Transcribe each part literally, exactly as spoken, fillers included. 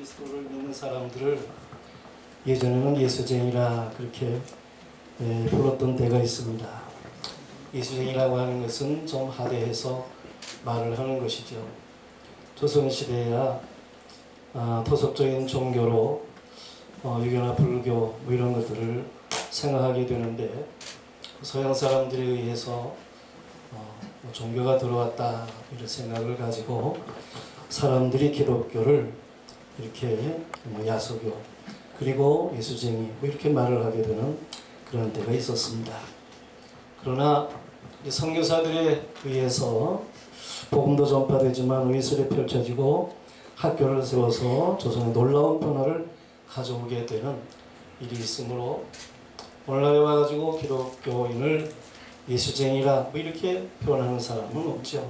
그리스도를 믿는 사람들을 예전에는 예수쟁이라 그렇게 예, 불렀던 때가 있습니다. 예수쟁이라고 하는 것은 좀 하대해서 말을 하는 것이죠. 조선시대야 아, 토속적인 종교로 어, 유교나 불교 뭐 이런 것들을 생각하게 되는데 서양 사람들에 의해서 어, 뭐 종교가 들어왔다 이런 생각을 가지고 사람들이 기독교를 이렇게 뭐 야소교 그리고 예수쟁이 뭐 이렇게 말을 하게 되는 그런 때가 있었습니다. 그러나 선교사들에 의해서 복음도 전파되지만 의술이 펼쳐지고 학교를 세워서 조선에 놀라운 변화를 가져오게 되는 일이 있으므로 오늘날에 와가지고 기독교인을 예수쟁이라 뭐 이렇게 표현하는 사람은 없죠.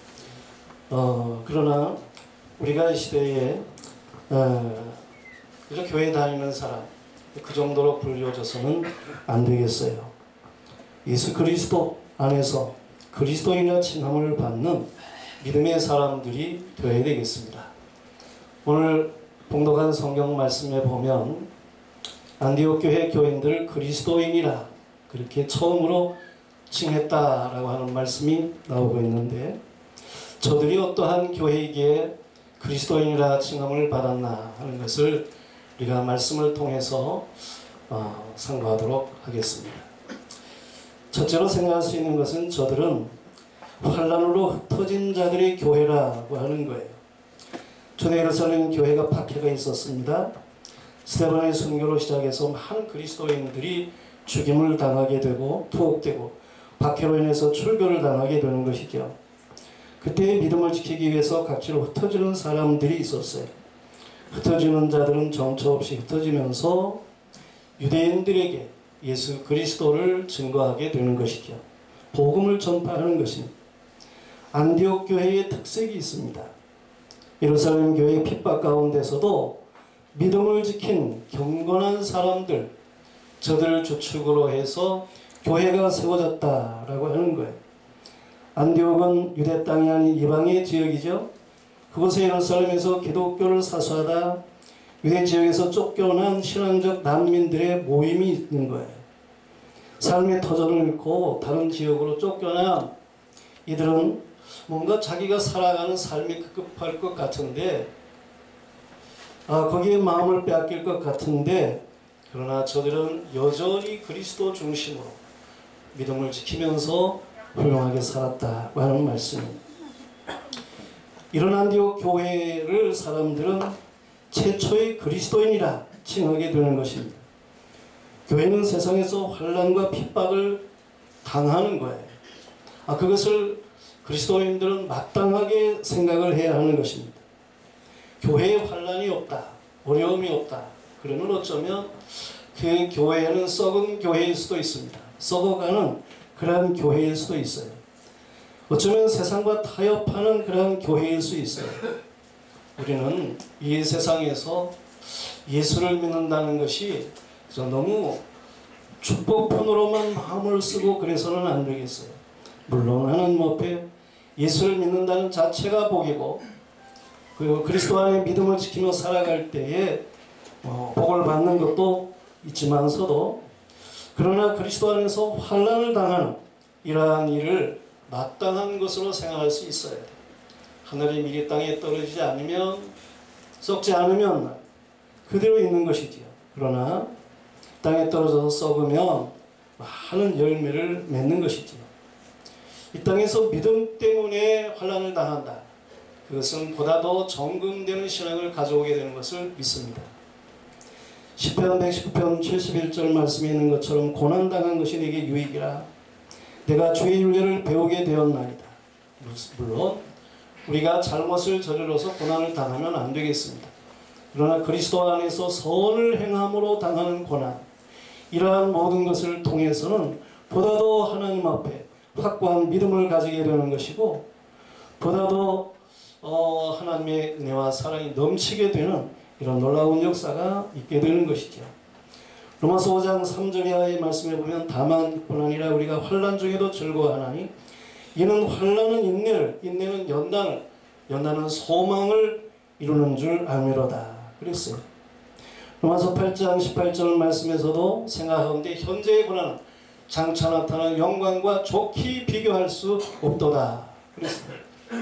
어, 그러나 우리가 이 시대에 어, 그저 교회 다니는 사람 그 정도로 불려져서는 안 되겠어요. 예수 그리스도 안에서 그리스도인의 칭함을 받는 믿음의 사람들이 되어야 되겠습니다. 오늘 봉독한 성경 말씀에 보면 안디옥 교회 교인들 그리스도인이라 그렇게 처음으로 칭했다라고 하는 말씀이 나오고 있는데 저들이 어떠한 교회이기에 그리스도인이라 칭함을 받았나 하는 것을 우리가 말씀을 통해서 어, 상고하도록 하겠습니다. 첫째로 생각할 수 있는 것은 저들은 환란으로 흩어진 자들의 교회라고 하는 거예요. 초대 예루살렘 교회가 박해가 있었습니다. 스데반의 순교로 시작해서 많은 그리스도인들이 죽임을 당하게 되고 투옥되고 박해로 인해서 출교를 당하게 되는 것이죠. 그때의 믿음을 지키기 위해서 각지로 흩어지는 사람들이 있었어요. 흩어지는 자들은 정처 없이 흩어지면서 유대인들에게 예수 그리스도를 증거하게 되는 것이죠. 복음을 전파하는 것입니다. 안디옥 교회의 특색이 있습니다. 예루살렘 교회의 핍박 가운데서도 믿음을 지킨 경건한 사람들, 저들을 주축으로 해서 교회가 세워졌다라고 하는 거예요. 안디옥은 유대 땅이 아닌 이방의 지역이죠. 그곳에 예루살렘에서 기독교를 사수하다 유대 지역에서 쫓겨난 신앙적 난민들의 모임이 있는 거예요. 삶의 터전을 잃고 다른 지역으로 쫓겨난 이들은 뭔가 자기가 살아가는 삶이 급급할 것 같은데 아, 거기에 마음을 빼앗길 것 같은데 그러나 저들은 여전히 그리스도 중심으로 믿음을 지키면서 훌륭하게 살았다고 하는 말씀입니다. 이런 안디옥 교회를 사람들은 최초의 그리스도인이라 칭하게 되는 것입니다. 교회는 세상에서 환난과 핍박을 당하는 거예요. 아, 그것을 그리스도인들은 마땅하게 생각을 해야 하는 것입니다. 교회에 환난이 없다, 어려움이 없다. 그러면 어쩌면 그 교회는 썩은 교회일 수도 있습니다. 썩어가는 그러한 교회일 수도 있어요. 어쩌면 세상과 타협하는 그러한 교회일 수 있어요. 우리는 이 세상에서 예수를 믿는다는 것이 너무 축복폰으로만 마음을 쓰고 그래서는 안 되겠어요. 물론 하나님 앞에 예수를 믿는다는 자체가 복이고 그리고 그리스도 안에 믿음을 지키며 살아갈 때에 어, 복을 받는 것도 있지만서도 그러나 그리스도 안에서 환난을 당하는 이러한 일을 마땅한 것으로 생각할 수 있어야 돼요. 하늘의 밀이 땅에 떨어지지 않으면 썩지 않으면 그대로 있는 것이지요. 그러나 땅에 떨어져서 썩으면 많은 열매를 맺는 것이지요. 이 땅에서 믿음 때문에 환난을 당한다. 그것은 보다 더 정금되는 신앙을 가져오게 되는 것을 믿습니다. 시편 백십구 편 칠십일 절 말씀에 있는 것처럼 고난당한 것이 내게 유익이라 내가 주의 윤례를 배우게 되었나이다. 물론 우리가 잘못을 저질러서 고난을 당하면 안 되겠습니다. 그러나 그리스도 안에서 선을 행함으로 당하는 고난 이러한 모든 것을 통해서는 보다 더 하나님 앞에 확고한 믿음을 가지게 되는 것이고 보다 더 어, 하나님의 은혜와 사랑이 넘치게 되는 이런 놀라운 역사가 있게 되는 것이죠. 로마서 오 장 삼 절 이하의 말씀에 보면 다만 뿐 아니라 우리가 환난 중에도 즐거워하나니 이는 환난은 인내를 인내는 연단을 연단은 소망을 이루는 줄 알미로다. 그랬어요. 로마서 팔 장 십팔 절 말씀에서도 생각하건대 현재의 고난은 장차 나타나는 영광과 좋게 비교할 수 없도다 그랬어요.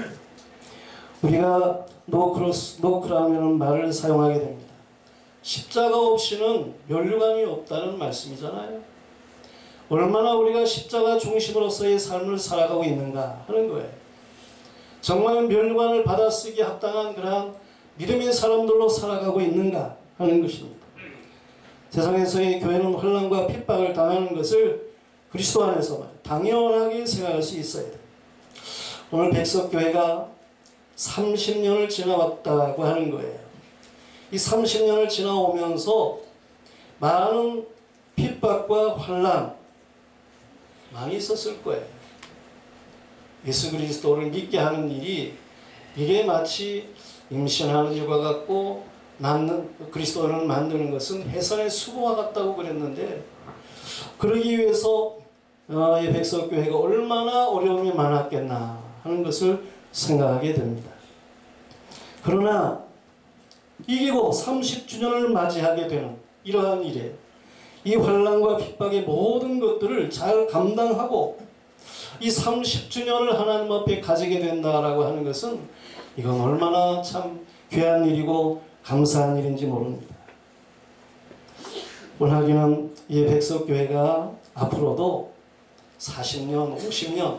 우리가 노크로스, 노크라는 말을 사용하게 됩니다. 십자가 없이는 면류관이 없다는 말씀이잖아요. 얼마나 우리가 십자가 중심으로서의 삶을 살아가고 있는가 하는 거예요. 정말 면류관을 받아쓰기 합당한 그러한 믿음의 사람들로 살아가고 있는가 하는 것입니다. 세상에서의 교회는 혼란과 핍박을 당하는 것을 그리스도 안에서 당연하게 생각할 수 있어야 돼요. 오늘 백석교회가 삼십 년을 지나왔다고 하는 거예요. 이 삼십 년을 지나오면서 많은 핍박과 환난 많이 있었을 거예요. 예수 그리스도를 믿게 하는 일이 이게 마치 임신하는 일과 같고 낳는 그리스도를 만드는 것은 해산의 수고와 같다고 그랬는데 그러기 위해서 이 백석교회가 얼마나 어려움이 많았겠나 하는 것을 생각하게 됩니다. 그러나 이기고 삼십 주년을 맞이하게 되는 이러한 일에 이 환난과 핍박의 모든 것들을 잘 감당하고 이 삼십 주년을 하나님 앞에 가지게 된다라고 하는 것은 이건 얼마나 참 귀한 일이고 감사한 일인지 모릅니다. 원하기는 이 백석교회가 앞으로도 사십 년, 오십 년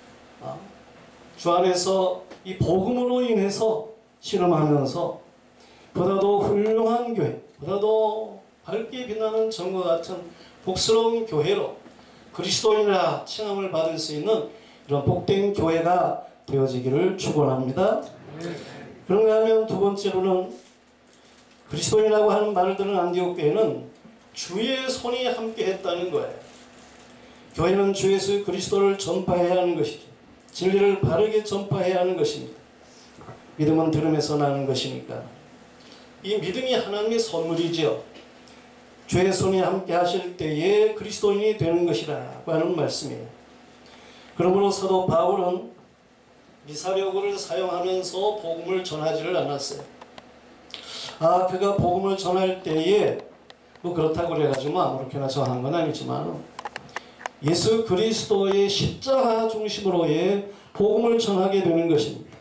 주 안에서 이 복음으로 인해서 실험하면서 보다도 훌륭한 교회, 보다도 밝게 빛나는 전과 같은 복스러운 교회로 그리스도인이라 칭함을 받을 수 있는 이런 복된 교회가 되어지기를 축원합니다. 그런가 하면 두 번째로는 그리스도인이라고 하는 말을 들은 안디옥 교회는 주의 손이 함께 했다는 거예요. 교회는 주 예수 그리스도를 전파해야 하는 것이죠. 진리를 바르게 전파해야 하는 것입니다. 믿음은 들음에서 나는 것이니까. 이 믿음이 하나님의 선물이지요. 주의 손이 함께 하실 때에 그리스도인이 되는 것이라고 하는 말씀이에요. 그러므로 사도 바울은 미사여구를 사용하면서 복음을 전하지를 않았어요. 아, 그가 복음을 전할 때에 뭐 그렇다고 그래가지고 아무렇게나 전한 건 아니지만 예수 그리스도의 십자가 중심으로의 복음을 전하게 되는 것입니다.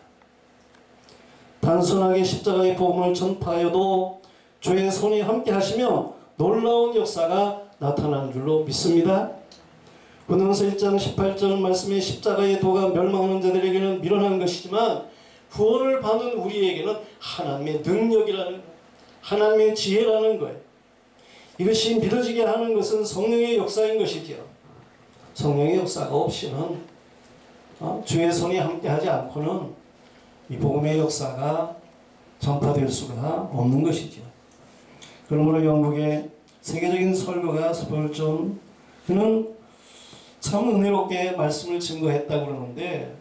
단순하게 십자가의 복음을 전파하여도 주의 손이 함께 하시며 놀라운 역사가 나타나는 줄로 믿습니다. 고린도서 일 장 십팔 절 말씀에 십자가의 도가 멸망하는 자들에게는 미련한 것이지만 구원을 받는 우리에게는 하나님의 능력이라는, 하나님의 지혜라는 거예요. 이것이 믿어지게 하는 것은 성령의 역사인 것이지요. 성령의 역사가 없이는 어? 주의 손이 함께하지 않고는 이 복음의 역사가 전파될 수가 없는 것이죠. 그러므로 영국의 세계적인 설교가 스펄전 그는 참 은혜롭게 말씀을 증거했다고 그러는데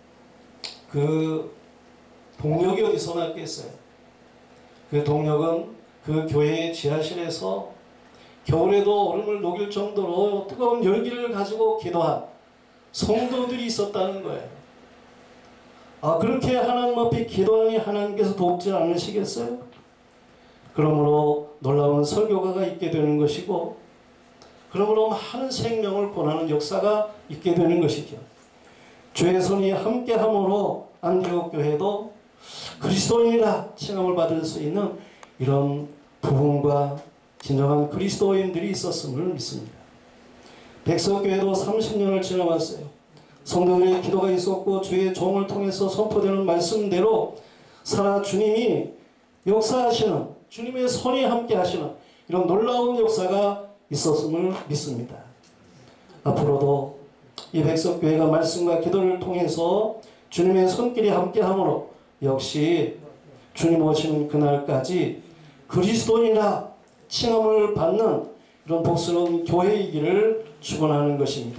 그 동력이 어디서 났겠어요? 그 동력은 그 교회의 지하실에서 겨울에도 얼음을 녹일 정도로 뜨거운 열기를 가지고 기도한 성도들이 있었다는 거예요. 아, 그렇게 하나님 앞에 기도하니 하나님께서 돕지 않으시겠어요? 그러므로 놀라운 설교가가 있게 되는 것이고 그러므로 많은 생명을 권하는 역사가 있게 되는 것이죠. 주의 손이 함께함으로 안디옥 교회도 그리스도인이라 칭함을 받을 수 있는 이런 부흥과 진정한 그리스도인들이 있었음을 믿습니다. 백석교회도 삼십 년을 지나왔어요. 성도들의 기도가 있었고 주의 종을 통해서 선포되는 말씀대로 살아 주님이 역사하시는, 주님의 손이 함께 하시는 이런 놀라운 역사가 있었음을 믿습니다. 앞으로도 이 백석교회가 말씀과 기도를 통해서 주님의 손길이 함께함으로 역시 주님 오시는 그날까지 그리스도인이라 칭함을 받는 이런 복스러운 교회이기를 축원하는 것입니다.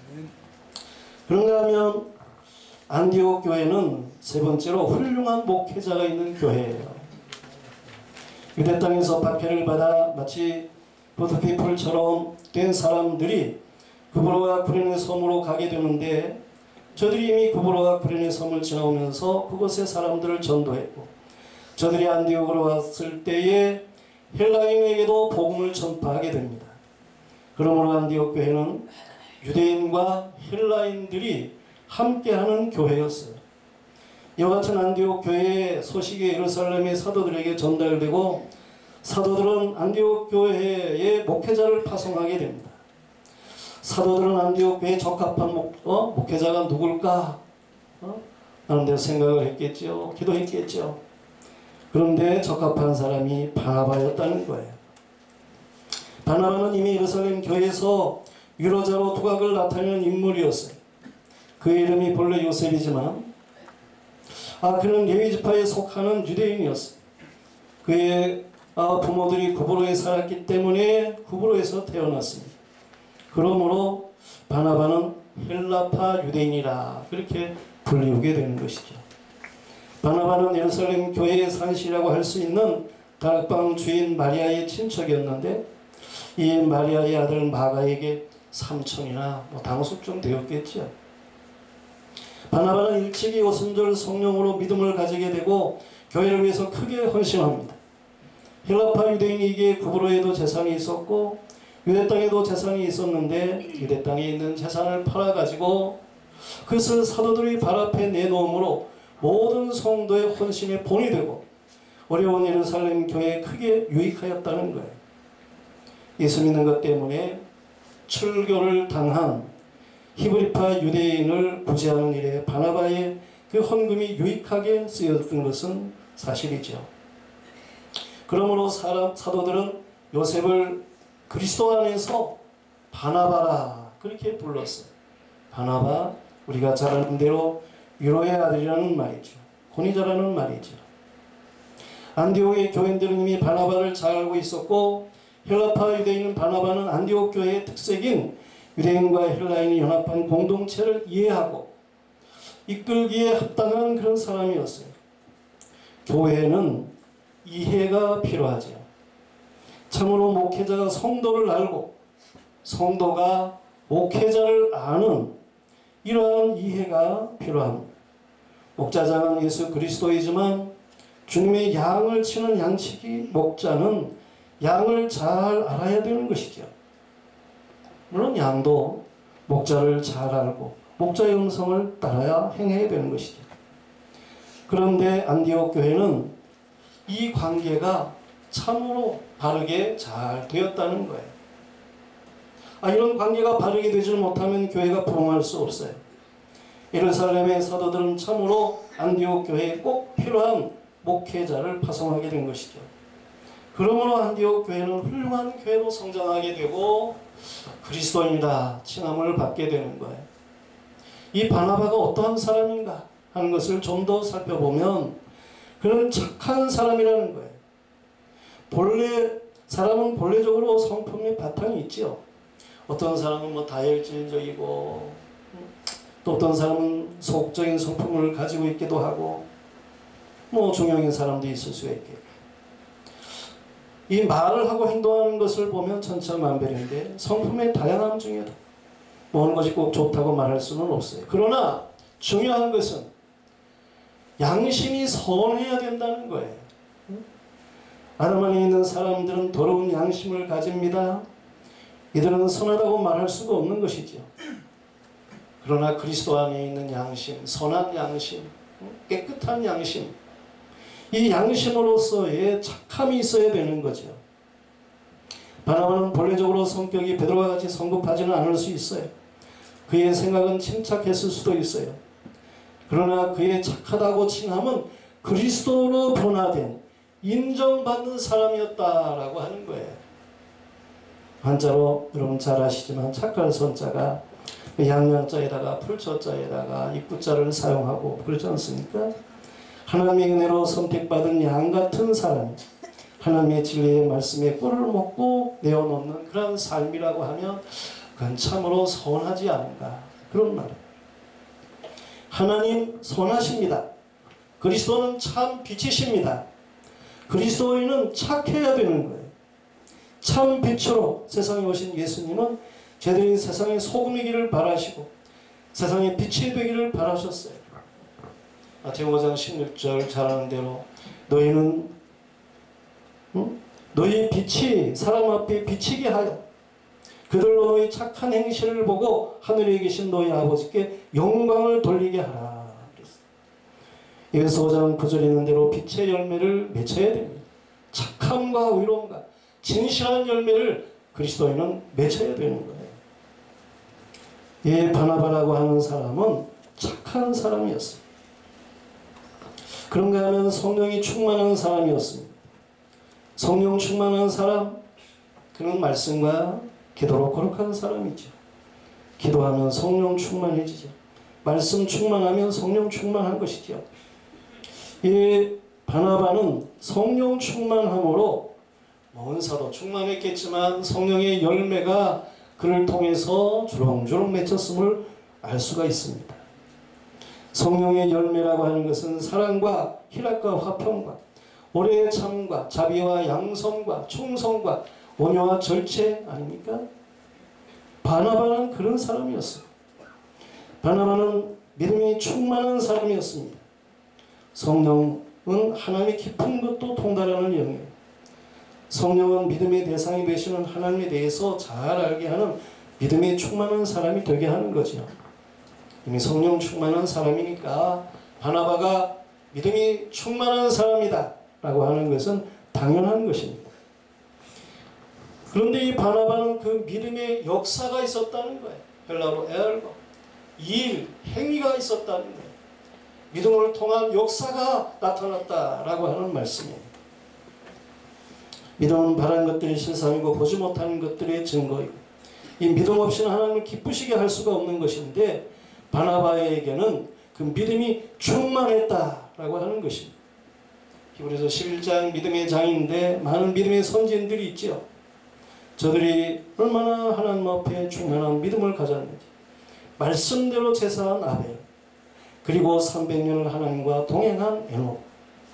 그런가 하면 안디옥 교회는 세 번째로 훌륭한 목회자가 있는 교회예요. 유대 땅에서 박해를 받아 마치 보드피플처럼 된 사람들이 구브로와 구레네 섬으로 가게 되는데 저들이 이미 구브로와 구레네 섬을 지나오면서 그곳의 사람들을 전도했고 저들이 안디옥으로 왔을 때에 헬라인에게도 복음을 전파하게 됩니다. 그러므로 안디옥 교회는 유대인과 헬라인들이 함께하는 교회였어요. 이와 같은 안디옥 교회의 소식이 예루살렘의 사도들에게 전달되고 사도들은 안디옥 교회의 목회자를 파송하게 됩니다. 사도들은 안디옥 교회에 적합한 목, 어? 목회자가 누굴까? 어? 나름대로 생각을 했겠죠. 기도했겠죠. 그런데 적합한 사람이 바나바였다는 거예요. 바나바는 이미 예루살렘 교회에서 위로자로 두각을 나타내는 인물이었어요. 그의 이름이 본래 요셉이지만 아 그는 레위지파에 속하는 유대인이었어요. 그의 아, 부모들이 구브로에 살았기 때문에 구브로에서 태어났습니다. 그러므로 바나바는 헬라파 유대인이라 그렇게 불리우게 되는 것이죠. 바나바는 예루살렘 교회의 산시라고 할 수 있는 다락방 주인 마리아의 친척이었는데 이 마리아의 아들 마가에게 삼촌이나 뭐 당숙 좀 되었겠죠. 바나바는 일찍이 오순절 성령으로 믿음을 가지게 되고 교회를 위해서 크게 헌신합니다. 헬라파 유대인이기에 구브로에도 재산이 있었고 유대 땅에도 재산이 있었는데 유대 땅에 있는 재산을 팔아가지고 그것을 사도들이 발 앞에 내놓음으로 모든 성도의 헌신의 본이 되고 어려운 예루살렘 교회에 크게 유익하였다는 거예요. 예수 믿는 것 때문에 출교를 당한 히브리파 유대인을 구제하는 일에 바나바의 그 헌금이 유익하게 쓰였던 것은 사실이죠. 그러므로 사람, 사도들은 요셉을 그리스도 안에서 바나바라 그렇게 불렀어요. 바나바, 우리가 잘 아는 대로 위로의 아들이라는 말이죠. 권위자라는 말이죠. 안디옥의 교인들은 이미 바나바를 잘 알고 있었고 헬라파 유대인은 바나바는 안디옥 교회의 특색인 유대인과 헬라인이 연합한 공동체를 이해하고 이끌기에 합당한 그런 사람이었어요. 교회는 이해가 필요하죠. 참으로 목회자가 성도를 알고 성도가 목회자를 아는 이러한 이해가 필요합니다. 목자장은 예수 그리스도이지만 주님의 양을 치는 양치기 목자는 양을 잘 알아야 되는 것이죠. 물론 양도 목자를 잘 알고 목자의 음성을 따라야 행해야 되는 것이죠. 그런데 안디옥 교회는 이 관계가 참으로 바르게 잘 되었다는 거예요. 아, 이런 관계가 바르게 되지 못하면 교회가 부흥할 수 없어요. 예루살렘의 사도들은 참으로 안디옥 교회에 꼭 필요한 목회자를 파송하게 된 것이죠. 그러므로 안디옥 교회는 훌륭한 교회로 성장하게 되고 그리스도인이다 칭함을 받게 되는 거예요. 이 바나바가 어떠한 사람인가 하는 것을 좀 더 살펴보면 그는 착한 사람이라는 거예요. 본래 사람은 본래적으로 성품의 바탕이 있죠. 어떤 사람은 뭐 다혈질적이고 또 어떤 사람은 소극적인 성품을 가지고 있기도 하고 뭐 중형인 사람도 있을 수 있겠고 이 말을 하고 행동하는 것을 보면 천차만별인데 성품의 다양함 중에도 뭐 어느 것이 꼭 좋다고 말할 수는 없어요. 그러나 중요한 것은 양심이 선해야 된다는 거예요. 아담 안에 있는 사람들은 더러운 양심을 가집니다. 이들은 선하다고 말할 수가 없는 것이죠. 그러나 그리스도 안에 있는 양심, 선한 양심, 깨끗한 양심, 이 양심으로서의 착함이 있어야 되는 거죠. 바나바는 본래적으로 성격이 베드로와 같이 성급하지는 않을 수 있어요. 그의 생각은 침착했을 수도 있어요. 그러나 그의 착하다고 칭함은 그리스도로 변화된 인정받는 사람이었다라고 하는 거예요. 한자로 여러분 잘 아시지만 착할 선자가 양양자에다가 풀처자에다가 입구자를 사용하고 그렇지 않습니까? 하나님의 은혜로 선택받은 양 같은 사람, 하나님의 진리의 말씀에 꿀을 먹고 내어놓는 그런 삶이라고 하면 그건 참으로 선하지 않은가 그런 말이에요. 하나님 선하십니다. 그리스도는 참 빛이십니다. 그리스도인은 착해야 되는 거예요. 참 빛으로 세상에 오신 예수님은 저희들이 세상의 소금이기를 바라시고 세상의 빛이 되기를 바라셨어요. 마태복음 오 장 십육 절 잘 아는 대로 너희는 응? 너희 빛이 사람 앞에 비치게 하여 그들로 너희 착한 행실을 보고 하늘에 계신 너희 아버지께 영광을 돌리게 하라. 여기서 오 장 구 절에 있는 대로 빛의 열매를 맺어야 됩니다. 착함과 의로움과 진실한 열매를 그리스도인은 맺어야 되는 거예요. 예, 바나바라고 하는 사람은 착한 사람이었습니다. 그런가 하면 성령이 충만한 사람이었습니다. 성령 충만한 사람, 그는 말씀과 기도로 거룩한 사람이죠. 기도하면 성령 충만해지죠. 말씀 충만하면 성령 충만한 것이죠. 이 바나바는 성령 충만함으로 원사도 충만했겠지만 성령의 열매가 그를 통해서 주렁주렁 맺혔음을 알 수가 있습니다. 성령의 열매라고 하는 것은 사랑과 희락과 화평과 오래 참과 자비와 양선과 충성과 온유와 절제 아닙니까? 바나바는 그런 사람이었어요. 바나바는 믿음이 충만한 사람이었습니다. 성령은 하나님의 깊은 것도 통달하는 영이에요. 성령은 믿음의 대상이 되시는 하나님에 대해서 잘 알게 하는 믿음이 충만한 사람이 되게 하는 거죠. 이미 성령 충만한 사람이니까 바나바가 믿음이 충만한 사람이다 라고 하는 것은 당연한 것입니다. 그런데 이 바나바는 그 믿음의 역사가 있었다는 거예요. 헬라어로 에르고, 일, 행위가 있었다는 거예요. 믿음을 통한 역사가 나타났다라고 하는 말씀이에요. 믿음은 바란 것들이 실상이고 보지 못하는 것들의 증거이고 이 믿음 없이는 하나님을 기쁘시게 할 수가 없는 것인데 바나바에게는 그 믿음이 충만했다라고 하는 것입니다. 히브리서 십일 장 믿음의 장인데 많은 믿음의 선진들이 있죠. 저들이 얼마나 하나님 앞에 충만한 믿음을 가졌는지 말씀대로 제사한 아벨 그리고 삼백 년을 하나님과 동행한 에녹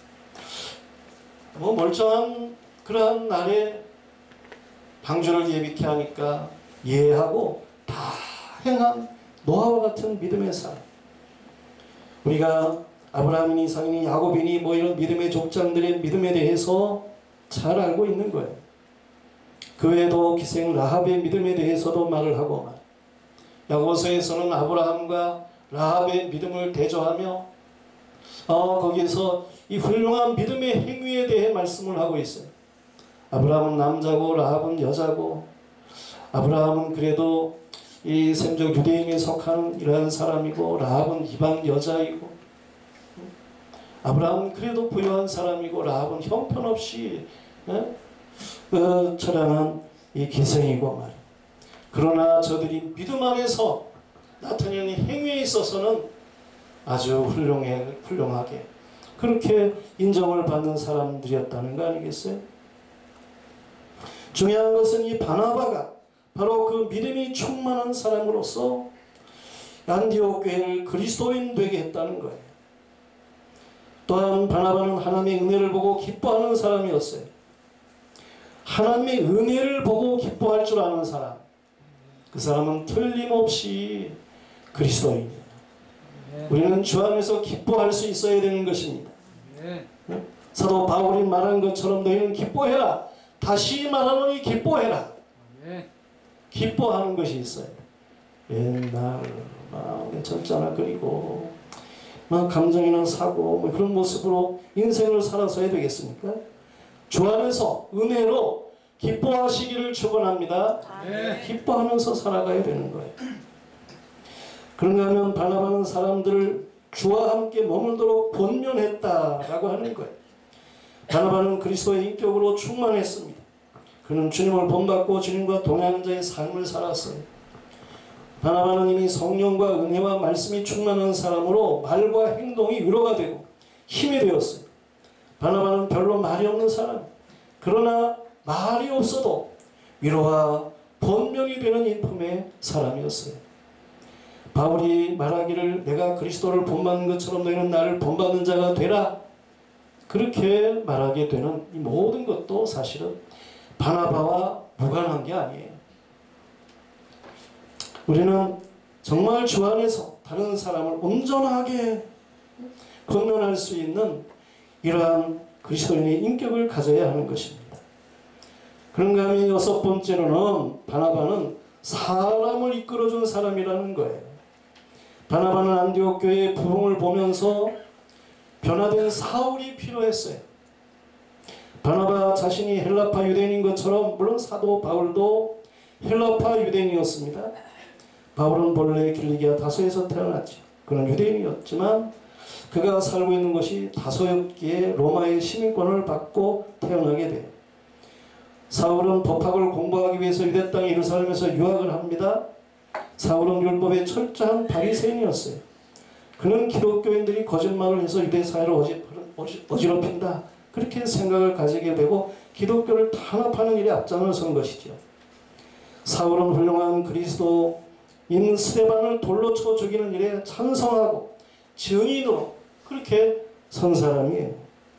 뭐 멀쩡한 그러한 날에 방주를 예비케 하니까 예하고 다 행한 노아와 같은 믿음의 사람. 우리가 아브라함이니 이삭이니 야곱이니 뭐 이런 믿음의 족장들의 믿음에 대해서 잘 알고 있는 거예요. 그 외에도 기생 라합의 믿음에 대해서도 말을 하고 말. 야고보서에서는 아브라함과 라합의 믿음을 대조하며 어, 거기에서 이 훌륭한 믿음의 행위에 대해 말씀을 하고 있어요. 아브라함은 남자고 라합은 여자고 아브라함은 그래도 이 셈적 유대인에 속한 이러한 사람이고 라합은 이방 여자이고 아브라함은 그래도 부유한 사람이고 라합은 형편없이 예? 그 처량한 이 기생이고 말이에요. 그러나 저들이 믿음 안에서 나타내는 행위에 있어서는 아주 훌륭해, 훌륭하게 그렇게 인정을 받는 사람들이었다는 거 아니겠어요? 중요한 것은 이 바나바가 바로 그 믿음이 충만한 사람으로서 안디옥 교회를 그리스도인 되게 했다는 거예요. 또한 바나바는 하나님의 은혜를 보고 기뻐하는 사람이었어요. 하나님의 은혜를 보고 기뻐할 줄 아는 사람. 그 사람은 틀림없이 그리스도인이에요. 우리는 주 안에서 기뻐할 수 있어야 되는 것입니다. 사도 바울이 말한 것처럼 너희는 기뻐해라. 다시 말하노니 기뻐해라. 기뻐하는 것이 있어요. 옛날 마음에 절자나거리고 막 감정이나 사고 뭐 그런 모습으로 인생을 살아서야 되겠습니까? 주 안에서 은혜로 기뻐하시기를 축원합니다. 네. 기뻐하면서 살아가야 되는 거예요. 그런가 하면 바나바는 사람들을 주와 함께 머물도록 권면했다라고 하는 거예요. 바나바는 그리스도의 인격으로 충만했습니다. 그는 주님을 본받고 주님과 동행하는 자의 삶을 살았어요. 바나바는 이미 성령과 은혜와 말씀이 충만한 사람으로 말과 행동이 위로가 되고 힘이 되었어요. 바나바는 별로 말이 없는 사람, 그러나 말이 없어도 위로와 본면이 되는 인품의 사람이었어요. 바울이 말하기를 내가 그리스도를 본받는 것처럼 너희는 나를 본받는 자가 되라, 그렇게 말하게 되는 이 모든 것도 사실은 바나바와 무관한 게 아니에요. 우리는 정말 주 안에서 다른 사람을 온전하게 권면할 수 있는 이러한 그리스도인의 인격을 가져야 하는 것입니다. 그런가 하면 여섯 번째로는 바나바는 사람을 이끌어준 사람이라는 거예요. 바나바는 안디옥 교회의 부흥을 보면서 변화된 사울이 필요했어요. 바나바 자신이 헬라파 유대인인 것처럼 물론 사도 바울도 헬라파 유대인이었습니다. 바울은 본래 길리기아 다소에서 태어났죠. 그는 유대인이었지만 그가 살고 있는 것이 다소였기에 로마의 시민권을 받고 태어나게 돼요. 사울은 법학을 공부하기 위해서 유대 땅 예루살렘에서 유학을 합니다. 사울은 율법의 철저한 바리새인이었어요. 그는 기독교인들이 거짓말을 해서 유대 사회를 어지, 어지, 어지럽힌다 그렇게 생각을 가지게 되고 기독교를 탄압하는 일에 앞장을 선 것이죠. 사울은 훌륭한 그리스도인 스데반을 돌로 쳐 죽이는 일에 찬성하고 증인으로 그렇게 선 사람이에요.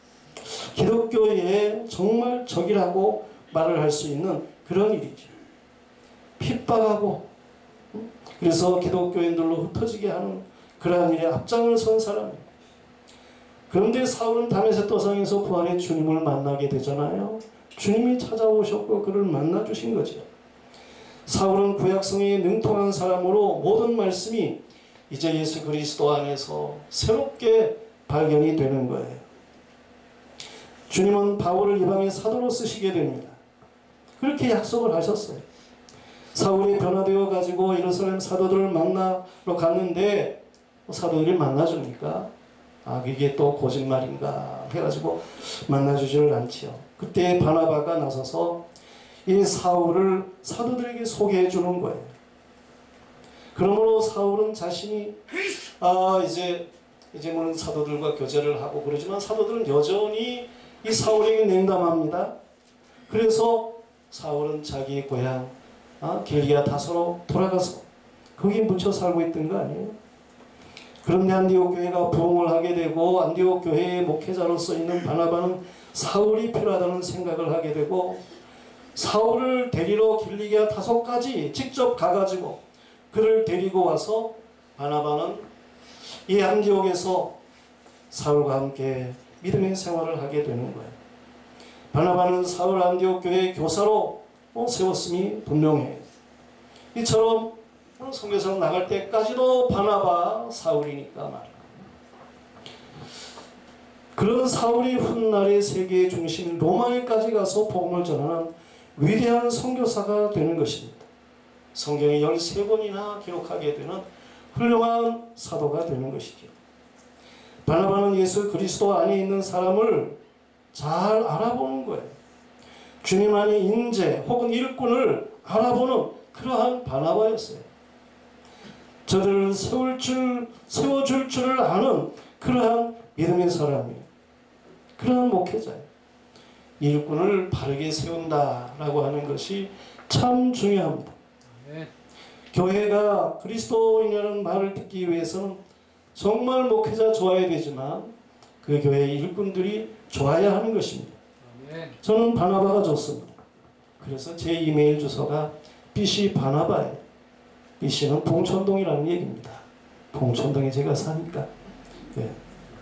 기독교에 정말 적이라고 말을 할 수 있는 그런 일이죠. 핍박하고 그래서 기독교인들로 흩어지게 하는 그러한 일에 앞장을 선 사람이에요. 그런데 사울은 다메섹 도상에서 부활의 주님을 만나게 되잖아요. 주님이 찾아오셨고 그를 만나주신 거죠. 사울은 구약성에 능통한 사람으로 모든 말씀이 이제 예수 그리스도 안에서 새롭게 발견이 되는 거예요. 주님은 바울을 이방의 사도로 쓰시게 됩니다. 그렇게 약속을 하셨어요. 사울이 변화되어 가지고 예루살렘 사도들을 만나러 갔는데 사도들이 만나줍니까? 아 이게 또 거짓말인가 해가지고 만나주지를 않지요. 그때 바나바가 나서서 이 사울을 사도들에게 소개해 주는 거예요. 그러므로 사울은 자신이 아 이제 이제 물론 사도들과 교제를 하고 그러지만 사도들은 여전히 이 사울에게 냉담합니다. 그래서 사울은 자기 고향 아, 길리기아 다소로 돌아가서 거기 묻혀 살고 있던 거 아니에요? 그런데 안디옥 교회가 부흥을 하게 되고 안디옥 교회의 목회자로서 있는 바나바는 사울이 필요하다는 생각을 하게 되고 사울을 데리러 길리기아 다소까지 직접 가가지고 그를 데리고 와서 바나바는 이 안디옥에서 사울과 함께 믿음의 생활을 하게 되는 거예요. 바나바는 사울 안디옥 교회의 교사로 세웠음이 분명해요. 이처럼 선교사로 나갈 때까지도 바나바 사울이니까 말이에요. 그런 사울이 훗날의 세계의 중심 로마에까지 가서 복음을 전하는 위대한 선교사가 되는 것입니다. 성경에 열세 번이나 기록하게 되는 훌륭한 사도가 되는 것이죠. 바나바는 예수 그리스도 안에 있는 사람을 잘 알아보는 거예요. 주님 안에 인재 혹은 일꾼을 알아보는 그러한 바나바였어요. 저들을 세울 줄, 세워줄 줄을 아는 그러한 믿음의 사람이에요. 그러한 목회자예요. 일꾼을 바르게 세운다라고 하는 것이 참 중요합니다. 네. 교회가 그리스도인이라는 말을 듣기 위해서는 정말 목회자 좋아야 되지만 그 교회의 일꾼들이 좋아야 하는 것입니다. 네. 저는 바나바가 좋습니다. 그래서 제 이메일 주소가 비씨 바나바예요. 비씨는 봉천동이라는 얘기입니다. 봉천동에 제가 사니까. 네.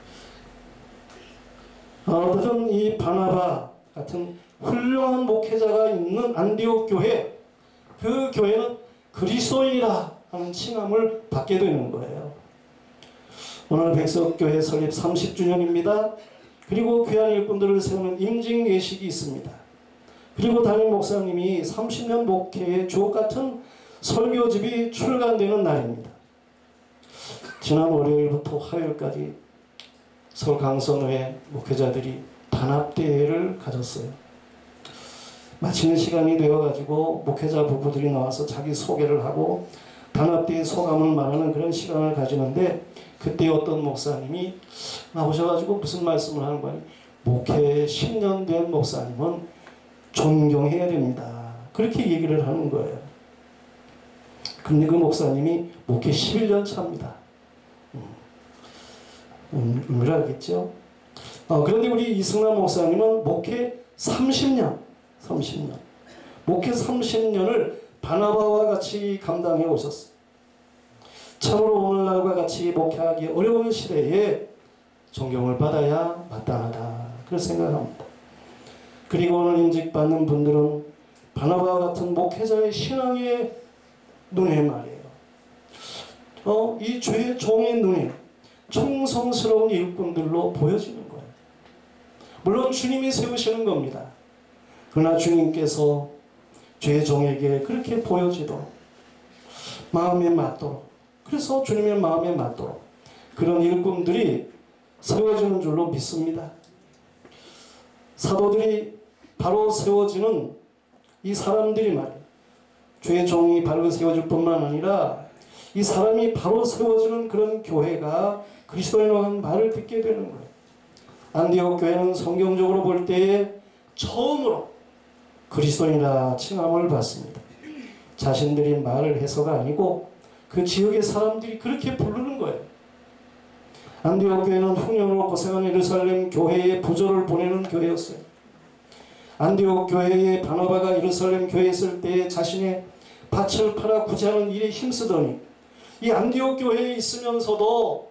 어쨌든 이 바나바 같은 훌륭한 목회자가 있는 안디옥 교회, 그 교회는 그리스도인이라 하는 칭함을 받게 되는 거예요. 오늘 백석교회 설립 삼십 주년입니다. 그리고 귀한 일꾼들을 세우는 임직 예식이 있습니다. 그리고 담임 목사님이 삼십 년 목회의 주옥같은 설교집이 출간되는 날입니다. 지난 월요일부터 화요일까지 서울 강선회 목회자들이 단합대회를 가졌어요. 마치는 시간이 되어가지고 목회자 부부들이 나와서 자기 소개를 하고 단합대회 소감을 말하는 그런 시간을 가지는데 그때 어떤 목사님이 나오셔가지고 무슨 말씀을 하는 거니 목회 십 년 된 목사님은 존경해야 됩니다. 그렇게 얘기를 하는 거예요. 근데 그 목사님이 목회 십일 년 차입니다. 음, 의미를 알겠죠? 어, 그런데 우리 이승남 목사님은 목회 삼십 년, 삼십 년. 목회 삼십 년을 바나바와 같이 감당해 오셨어요. 참으로 오늘날과 같이 목회하기 어려운 시대에 존경을 받아야 마땅하다. 그렇게 생각합니다. 그리고 오늘 임직받는 분들은 바나바와 같은 목회자의 신앙의 눈에 말이에요. 어, 이 죄의 종의 눈에 충성스러운 일꾼들로 보여지는 거예요. 물론 주님이 세우시는 겁니다. 그러나 주님께서 죄의 종에게 그렇게 보여지도록 마음에 맞도록, 그래서 주님의 마음에 맞도록 그런 일꾼들이 세워지는 줄로 믿습니다. 사도들이 바로 세워지는 이 사람들이 말이에요. 죄의 종이 바로 세워질 뿐만 아니라 이 사람이 바로 세워지는 그런 교회가 그리스도인이라고 하는 말을 듣게 되는 거예요. 안디옥 교회는 성경적으로 볼 때에 처음으로 그리스도인이라 칭함을 받습니다. 자신들이 말을 해서가 아니고 그 지역의 사람들이 그렇게 부르는 거예요. 안디옥 교회는 흉년으로 고생한 예루살렘 교회에 부조를 보내는 교회였어요. 안디옥 교회에 바나바가 예루살렘 교회에 있을 때 자신의 밭을 팔아 구제하는 일에 힘쓰더니 이 안디옥 교회에 있으면서도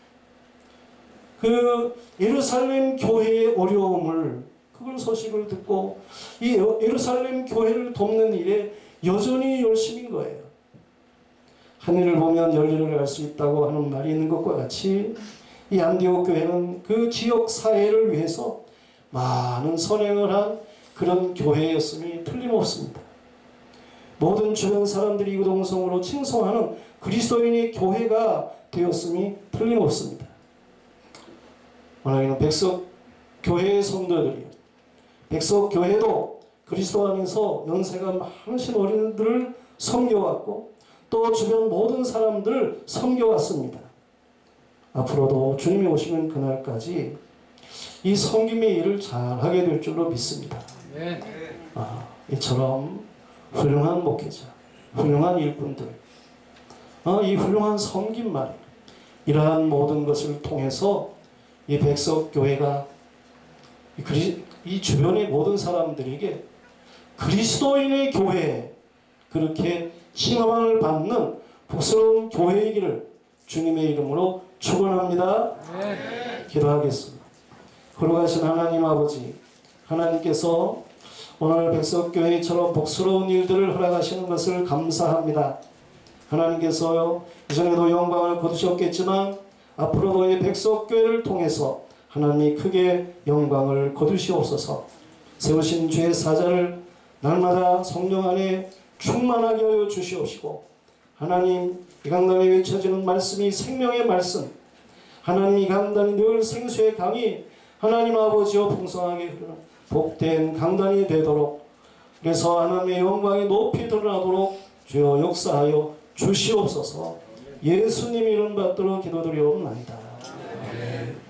그 예루살렘 교회의 어려움을, 그걸 소식을 듣고 이 예루살렘 교회를 돕는 일에 여전히 열심인 거예요. 하늘을 보면 열리를 알 수 있다고 하는 말이 있는 것과 같이 이 안디옥 교회는 그 지역 사회를 위해서 많은 선행을 한 그런 교회였음이 틀림없습니다. 모든 주변 사람들이 이구동성으로 칭송하는 그리스도인의 교회가 되었음이 틀림없습니다. 만약에는 백석 교회의 성도들이, 백석 교회도 그리스도 안에서 연세가 많으신 어린이들을 섬겨왔고 또 주변 모든 사람들을 섬겨왔습니다. 앞으로도 주님이 오시는 그날까지 이 섬김의 일을 잘하게 될 줄로 믿습니다. 네. 아, 이처럼 훌륭한 목회자, 훌륭한 일꾼들, 아, 이 훌륭한 섬김 말, 이러한 모든 것을 통해서 이 백석교회가 이, 이 주변의 모든 사람들에게 그리스도인의 교회, 그렇게 칭함을 받는 복스러운 교회이기를 주님의 이름으로 축원합니다. 네. 기도하겠습니다. 거룩하신 하나님 아버지, 하나님께서 오늘 백석교회처럼 복스러운 일들을 허락하시는 것을 감사합니다. 하나님께서 이전에도 영광을 거두셨겠지만 앞으로도 이 백석교회를 통해서 하나님이 크게 영광을 거두시옵소서. 세우신 주의 사자를 날마다 성령 안에 충만하게 하여 주시옵시고, 하나님 이 강단에 외쳐지는 말씀이 생명의 말씀, 하나님 이 강단이 늘 생수의 강이 하나님 아버지여 풍성하게 흐르는 복된 강단이 되도록, 그래서 하나님의 영광이 높이 드러나도록 주여 역사하여 주시옵소서. 예수님 이름 받들어 기도드리옵나이다.